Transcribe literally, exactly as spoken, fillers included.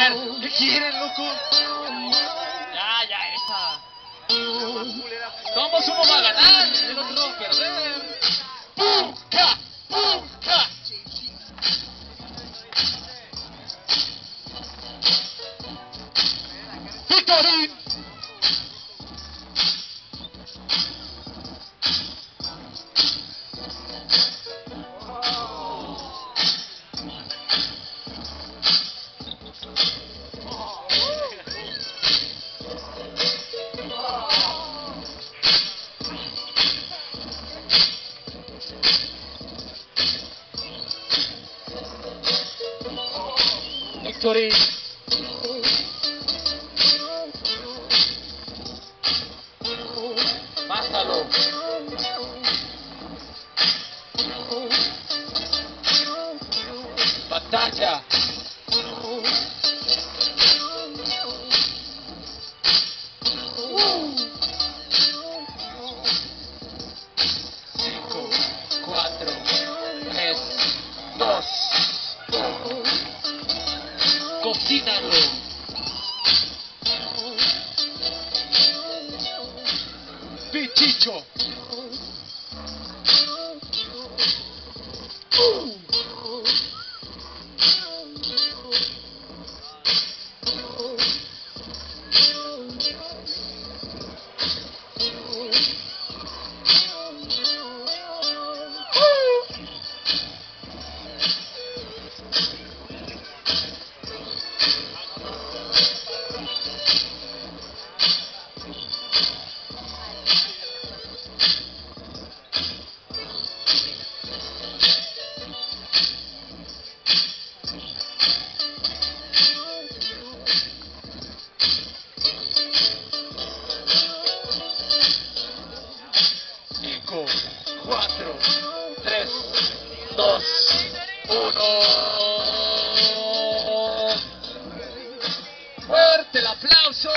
ver, ¿qué quieren, loco? Ya, ya, esa. Somos uno va a ganar y el otro va a perder. ¡Puca! ¡Puca! ¡Victorín! Victory. Mátalo. Batalla. Cinco, cuatro, tres, dos, uno. Cocínalo. Pichicho. Uh. Cinco, cuatro, tres, dos, uno. Fuerte el aplauso.